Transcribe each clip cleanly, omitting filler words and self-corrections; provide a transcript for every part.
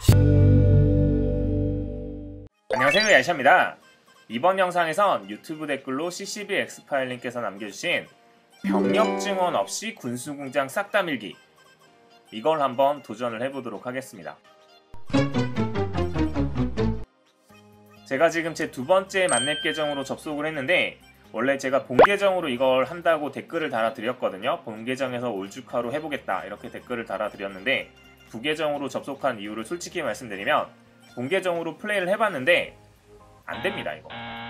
안녕하세요, 야시입니다. 이번 영상에선 유튜브 댓글로 CCBX파일님께서 남겨주신 병력 증원 없이 군수공장 싹 다 밀기, 이걸 한번 도전을 해보도록 하겠습니다. 제가 지금 제 두 번째 만렙 계정으로 접속을 했는데, 원래 제가 본 계정으로 이걸 한다고 댓글을 달아드렸거든요. 본 계정에서 올주카로 해보겠다 이렇게 댓글을 달아드렸는데, 부 계정으로 접속한 이유를 솔직히 말씀드리면 본 계정으로 플레이를 해봤는데 안됩니다. 이거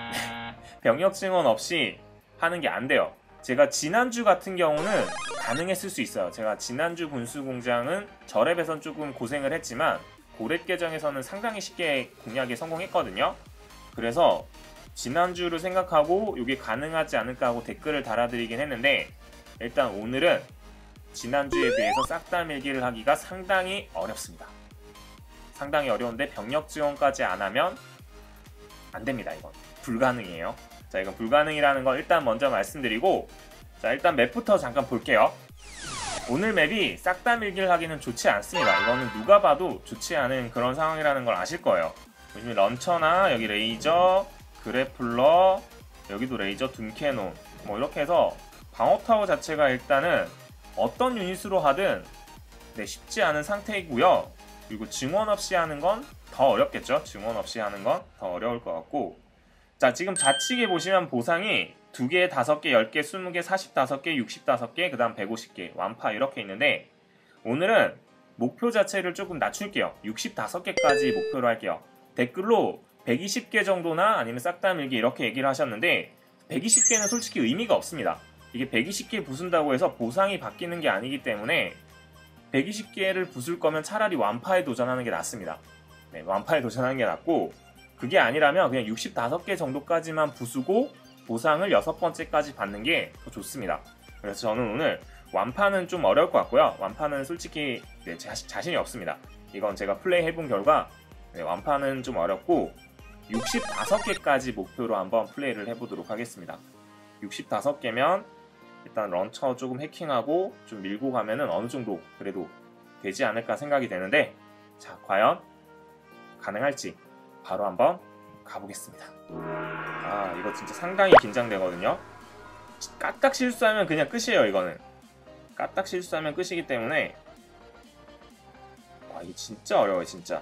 병력 증원 없이 하는 게 안돼요. 제가 지난주 같은 경우는 가능했을 수 있어요. 제가 지난주 군수공장은 저랩에선 조금 고생을 했지만 고렙 계정에서는 상당히 쉽게 공략에 성공했거든요. 그래서 지난주를 생각하고 이게 가능하지 않을까 하고 댓글을 달아드리긴 했는데, 일단 오늘은 지난주에 비해서 싹 다 밀기를 하기가 상당히 어렵습니다. 상당히 어려운데 병력 지원까지 안 하면 안 됩니다. 이건 불가능이에요. 자, 이건 불가능이라는 걸 일단 먼저 말씀드리고, 자, 일단 맵부터 잠깐 볼게요. 오늘 맵이 싹 다 밀기를 하기는 좋지 않습니다. 이거는 누가 봐도 좋지 않은 그런 상황이라는 걸 아실 거예요. 요즘 런처나 여기 레이저, 그래플러, 여기도 레이저, 둠캐논, 뭐 이렇게 해서 방어타워 자체가 일단은 어떤 유닛으로 하든 쉽지 않은 상태이고요. 그리고 증원 없이 하는 건 더 어렵겠죠. 증원 없이 하는 건 더 어려울 것 같고, 자, 지금 좌측에 보시면 보상이 2개, 5개, 10개, 20개, 45개, 65개, 그 다음 150개, 완파 이렇게 있는데, 오늘은 목표 자체를 조금 낮출게요. 65개까지 목표로 할게요. 댓글로 120개 정도나 아니면 싹 다 밀기 이렇게 얘기를 하셨는데, 120개는 솔직히 의미가 없습니다. 이게 120개 부순다고 해서 보상이 바뀌는 게 아니기 때문에 120개를 부술 거면 차라리 완파에 도전하는 게 낫습니다. 네, 완파에 도전하는 게 낫고, 그게 아니라면 그냥 65개 정도까지만 부수고 보상을 6번째까지 받는 게 더 좋습니다. 그래서 저는 오늘 완파는 좀 어려울 것 같고요. 완파는 솔직히 자신이 없습니다. 이건 제가 플레이 해본 결과 완파는 좀 어렵고 65개까지 목표로 한번 플레이를 해보도록 하겠습니다. 65개면 일단 런처 조금 해킹하고 좀 밀고 가면은 어느 정도 그래도 되지 않을까 생각이 되는데, 자, 과연 가능할지 바로 한번 가보겠습니다. 아, 이거 진짜 상당히 긴장되거든요. 까딱 실수하면 그냥 끝이에요. 이거는 까딱 실수하면 끝이기 때문에, 와, 이게 진짜 어려워요, 진짜.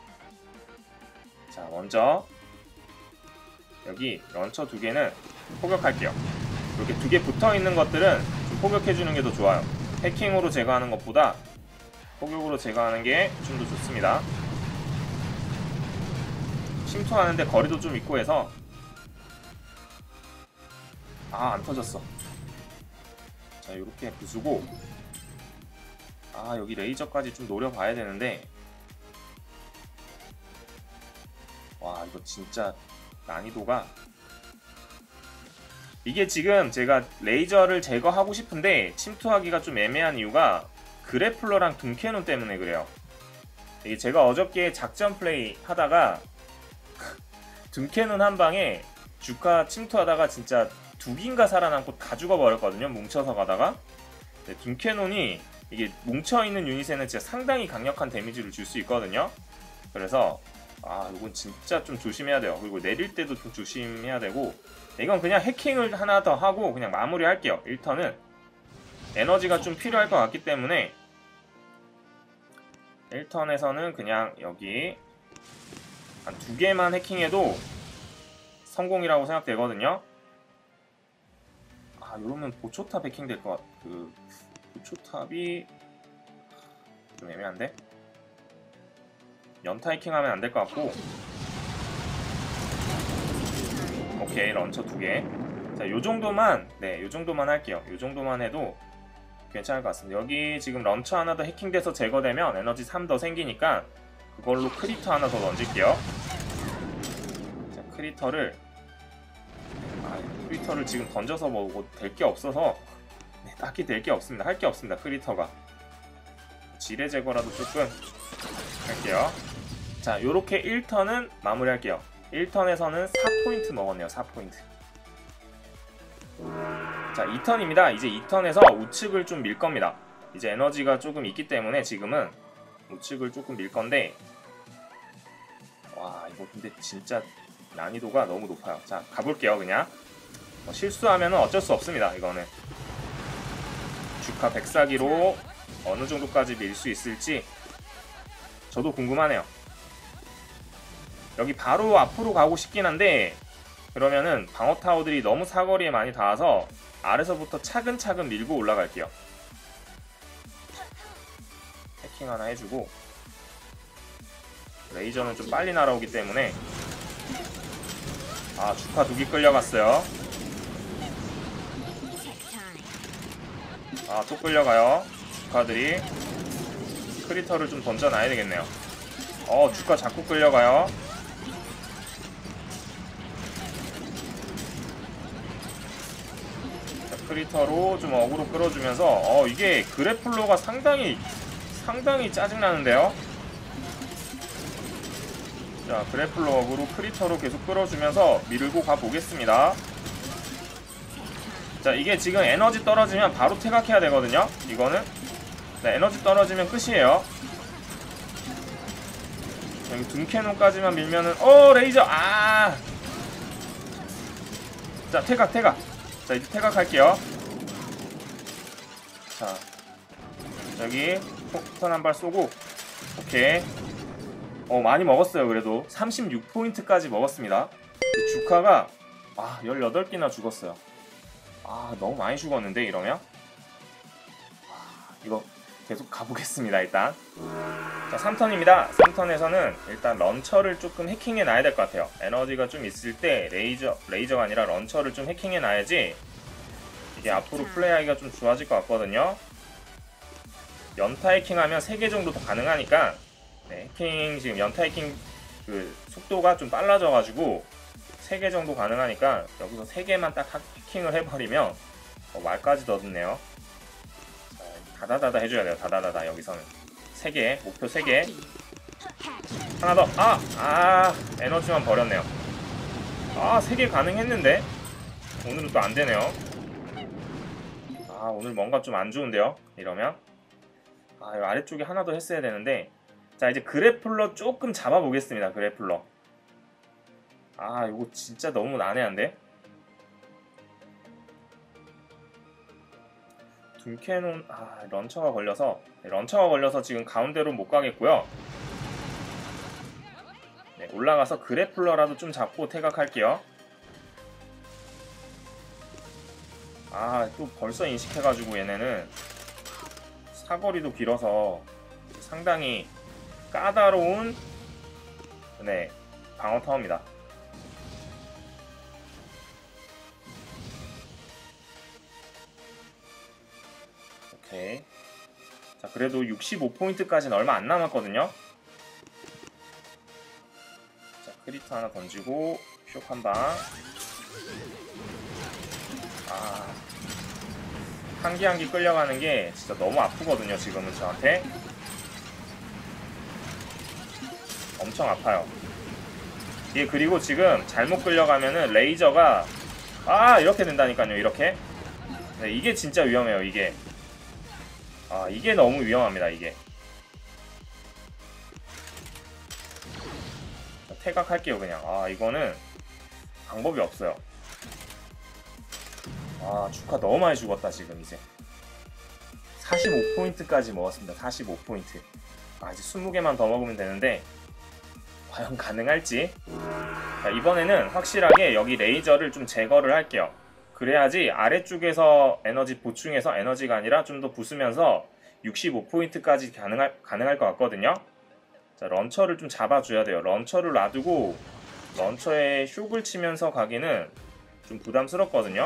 자, 먼저 여기 런처 2개는 포격할게요. 이렇게 2개 붙어있는 것들은 좀 포격해주는 게 더 좋아요. 해킹으로 제거하는 것보다 포격으로 제거하는 게 좀 더 좋습니다. 침투하는데 거리도 좀 있고 해서, 아, 안 터졌어. 자, 이렇게 부수고, 아, 여기 레이저까지 좀 노려봐야 되는데, 와, 이거 진짜 난이도가, 이게 지금 제가 레이저를 제거하고 싶은데 침투하기가 좀 애매한 이유가 그래플러랑 둠캐논 때문에 그래요. 이게 제가 어저께 작전 플레이 하다가 둠캐논 한 방에 주카 침투하다가 진짜 2기인가 살아남고 다 죽어버렸거든요. 뭉쳐서 가다가. 둠캐논이 이게 뭉쳐있는 유닛에는 진짜 상당히 강력한 데미지를 줄 수 있거든요. 그래서 이건 진짜 좀 조심해야 돼요. 그리고 내릴 때도 좀 조심해야 되고, 이건 그냥 해킹을 하나 더 하고 그냥 마무리 할게요. 1턴은 에너지가 좀 필요할 것 같기 때문에 1턴에서는 그냥 여기 한 2개만 해킹해도 성공이라고 생각되거든요. 아, 이러면 보초탑 해킹 될 것 같아. 보초탑이 좀 애매한데? 연타 해킹하면 안 될 것 같고, 오케이, 런처 2개. 자, 요정도만, 요정도만 할게요. 요정도만 해도 괜찮을 것 같습니다. 여기 지금 런처 하나 더 해킹돼서 제거되면 에너지 3 더 생기니까 그걸로 크리터 하나 더 던질게요. 자, 크리터를 지금 던져서 뭐 될 게 없어서 딱히 될 게 없습니다. 할 게 없습니다. 크리터가. 지뢰 제거라도 조금 할게요. 자, 요렇게 1턴은 마무리 할게요. 1턴에서는 4포인트 먹었네요. 4포인트. 자, 2턴입니다. 이제 2턴에서 우측을 좀 밀 겁니다. 이제 에너지가 조금 있기 때문에 지금은 우측을 조금 밀 건데, 와 이거 근데 진짜 난이도가 너무 높아요. 자 가볼게요. 그냥 실수하면 어쩔 수 없습니다. 이거는 주카 104기로 어느 정도까지 밀 수 있을지 저도 궁금하네요. 여기 바로 앞으로 가고 싶긴 한데 그러면은 방어 타워들이 너무 사거리에 많이 닿아서 아래서부터 차근차근 밀고 올라갈게요. 해킹 하나 해주고 레이저는 좀 빨리 날아오기 때문에 아 주카 2기 끌려갔어요. 아 또 끌려가요. 주카들이 크리터를 좀 던져놔야 되겠네요. 주카 자꾸 끌려가요. 자, 크리터로 좀 어그로 끌어주면서 이게 그래플러가 상당히 짜증나는데요. 자 그래플러 어그로 크리터로 계속 끌어주면서 밀고 가보겠습니다. 자 이게 지금 에너지 떨어지면 바로 퇴각해야 되거든요. 이거는 네, 에너지 떨어지면 끝이에요. 여기 둠캐논까지만 밀면은 레이저 자 퇴각 자 이제 퇴각할게요. 자 여기 폭탄 한 발 쏘고 오케이 많이 먹었어요. 그래도 36포인트까지 먹었습니다. 주카가 18개나 죽었어요. 너무 많이 죽었는데 이러면 이거 계속 가보겠습니다. 일단 자 3턴입니다. 3턴에서는 일단 런처를 조금 해킹해 놔야 될 것 같아요. 에너지가 좀 있을 때 레이저가 아니라 런처를 좀 해킹해 놔야지 이게 앞으로 플레이하기가 좀 좋아질 것 같거든요. 연타 해킹하면 3개 정도 더 가능하니까 해킹 지금 연타 해킹 그 속도가 좀 빨라져가지고 3개 정도 가능하니까 여기서 3개만 딱 해킹을 해버리면 말까지 더듬네요. 다다다다 해줘야 돼요. 다다다다 여기서는 3개 목표 3개 하나 더 에너지만 버렸네요. 3개 가능했는데 오늘은 또 안되네요. 오늘 뭔가 좀 안좋은데요. 이러면 이 아래쪽에 하나 더 했어야 되는데 자 이제 그래플러 조금 잡아보겠습니다. 그래플러 이거 진짜 너무 난해한데. 둠캐논 런처가 걸려서 지금 가운데로 못 가겠고요. 네, 올라가서 그래플러라도 좀 잡고 퇴각할게요. 또 벌써 인식해가지고 얘네는 사거리도 길어서 상당히 까다로운 방어 타워입니다. 오케이. 자 그래도 65포인트까지는 얼마 안 남았거든요. 자 크리터 하나 던지고 쇼크 한방. 한기 끌려가는 게 진짜 너무 아프거든요. 지금은 저한테 엄청 아파요. 이게 그리고 지금 잘못 끌려가면은 레이저가 이렇게 된다니까요. 이렇게 이게 진짜 위험해요. 이게 이게 너무 위험합니다. 이게 퇴각할게요. 그냥 이거는 방법이 없어요. 주카 너무 많이 죽었다. 지금 이제 45포인트까지 먹었습니다. 45포인트. 이제 20개만 더 먹으면 되는데 과연 가능할지. 자, 이번에는 확실하게 여기 레이저를 좀 제거를 할게요. 그래야지 아래쪽에서 에너지 보충해서 에너지가 아니라 좀 더 부수면서 65포인트까지 가능할 것 같거든요. 자, 런처를 좀 잡아줘야 돼요. 런처를 놔두고 런처에 쇽을 치면서 가기는 좀 부담스럽거든요.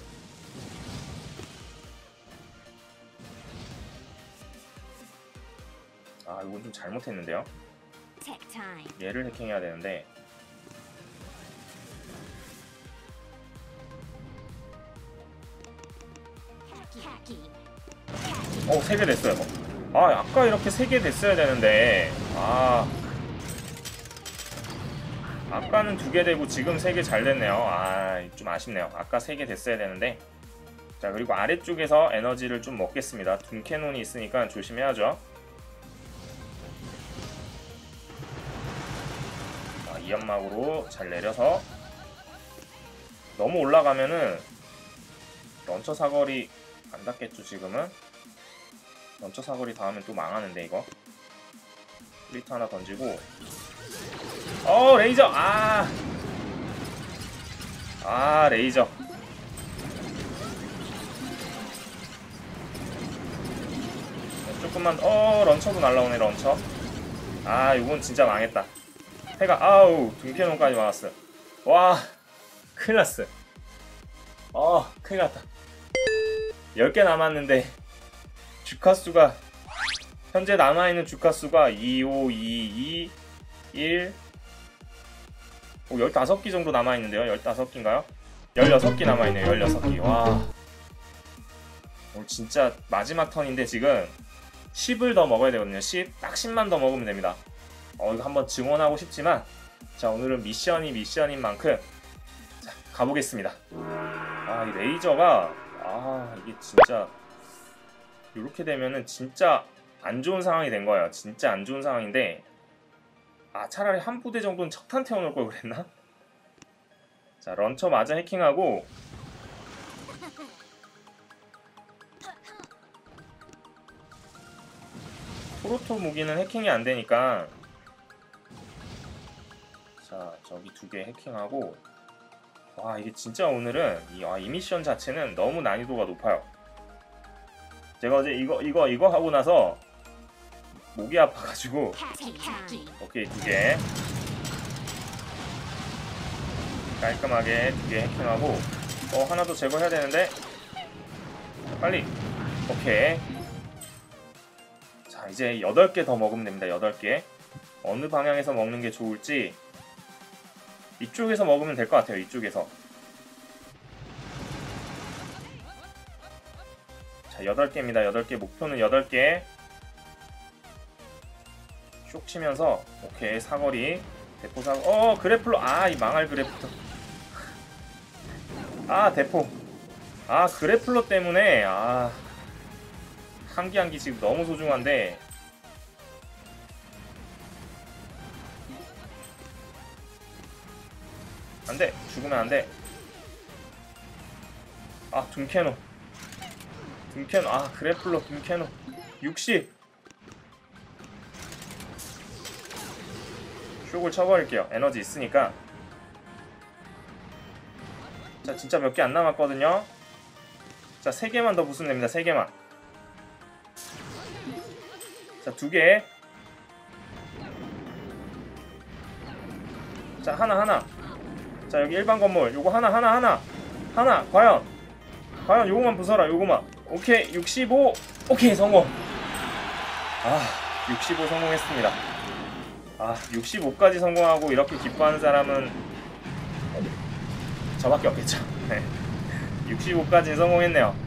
이건 좀 잘못했는데요. 얘를 해킹해야 되는데 오, 3개 됐어요. 아까 이렇게 3개 됐어야 되는데 아까는 2개 되고 지금 3개 잘 됐네요. 좀 아쉽네요. 아까 3개 됐어야 되는데. 자, 그리고 아래쪽에서 에너지를 좀 먹겠습니다. 둠캐논이 있으니까 조심해야죠. 이 연막으로 잘 내려서 너무 올라가면은 런처 사거리 안 닿겠죠 지금은? 런처 사거리 닿으면 또 망하는데 이거. 플리트 하나 던지고 레이저! 레이저. 조금만 런처도 날라오네 런처. 이건 진짜 망했다. 해가 둥캐논까지 막았어. 와 큰일났어. 큰일났다. 10개 남았는데 주카수가 현재 남아있는 주카수가 2, 5, 2, 2, 1 15기 정도 남아있는데요. 15기인가요? 16기 남아있네요. 16기. 와 오늘 진짜 마지막 턴인데 지금 10을 더 먹어야 되거든요. 10. 딱 10만 더 먹으면 됩니다. 이거 한번 증언하고 싶지만 자 오늘은 미션인 만큼 자 가보겠습니다. 이 레이저가 이게 진짜 이렇게 되면은 진짜 안 좋은 상황이 된 거예요. 진짜 안 좋은 상황인데 차라리 한 부대 정도는 척탄 태워놓을 걸 그랬나? 자 런처 마저 해킹하고 프로토 무기는 해킹이 안 되니까 자 저기 2개 해킹하고 와 이게 진짜 오늘은 이 미션 자체는 너무 난이도가 높아요. 제가 어제 이거 하고 나서 목이 아파가지고 오케이 2개 깔끔하게 2개 해킹하고 하나 더 제거해야 되는데 빨리 오케이. 자 이제 8개 더 먹으면 됩니다. 8개 어느 방향에서 먹는 게 좋을지 이쪽에서 먹으면 될 것 같아요. 이쪽에서 자 8개입니다. 8개 목표는 8개 쭉 치면서 오케이 사거리 대포 사거 그래플러 이 망할 그래플러 대포 그래플러 때문에 한기 한기 지금 너무 소중한데 안돼 죽으면 안돼. 둠캐노 그래플러 둠캐노 60 쇼을 쳐버릴게요. 에너지 있으니까. 자 진짜 몇 개 안 남았거든요. 자 3개만 더 부수면 됩니다. 3개만. 자 2개. 자 하나. 자 여기 일반 건물 요거 하나 과연 요거만 부숴라. 요거만. 오케이 65 오케이 성공. 65 성공했습니다. 65까지 성공하고 이렇게 기뻐하는 사람은 저밖에 없겠죠. 네. 65까지 성공했네요.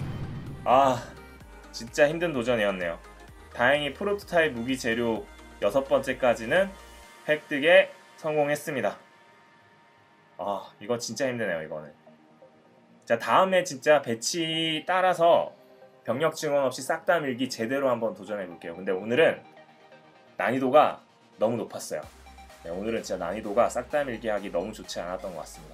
진짜 힘든 도전이었네요. 다행히 프로토타입 무기 재료 6번째까지는 획득에 성공했습니다. 이거 진짜 힘드네요. 이거는. 자 다음에 진짜 배치 따라서 병력 증원 없이 싹 다 밀기 제대로 한번 도전해 볼게요. 근데 오늘은 난이도가 너무 높았어요. 네, 오늘은 진짜 난이도가 싹 다 밀기 하기 너무 좋지 않았던 것 같습니다.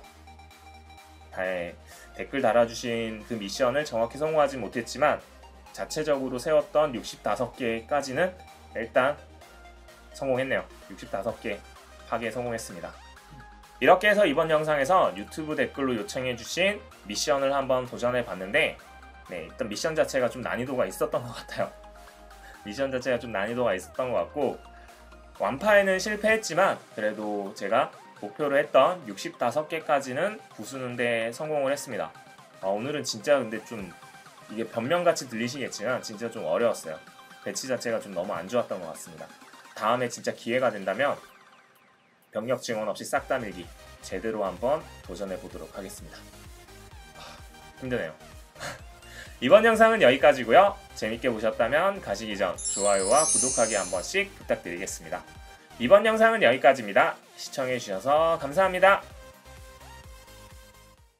댓글 달아주신 그 미션을 정확히 성공하지 못했지만 자체적으로 세웠던 65개까지는 일단 성공했네요. 65개 파괴 성공했습니다. 이렇게 해서 이번 영상에서 유튜브 댓글로 요청해주신 미션을 한번 도전해봤는데 일단 미션 자체가 좀 난이도가 있었던 것 같아요. 미션 자체가 좀 난이도가 있었던 것 같고 완파에는 실패했지만 그래도 제가 목표로 했던 65개까지는 부수는데 성공을 했습니다. 오늘은 진짜 근데 좀 이게 변명같이 들리시겠지만 진짜 좀 어려웠어요. 배치 자체가 좀 너무 안 좋았던 것 같습니다. 다음에 진짜 기회가 된다면 병력 증원 없이 싹 다 밀기 제대로 한번 도전해 보도록 하겠습니다. 힘드네요. 이번 영상은 여기까지고요. 재밌게 보셨다면 가시기 전 좋아요와 구독하기 한 번씩 부탁드리겠습니다. 이번 영상은 여기까지입니다. 시청해주셔서 감사합니다.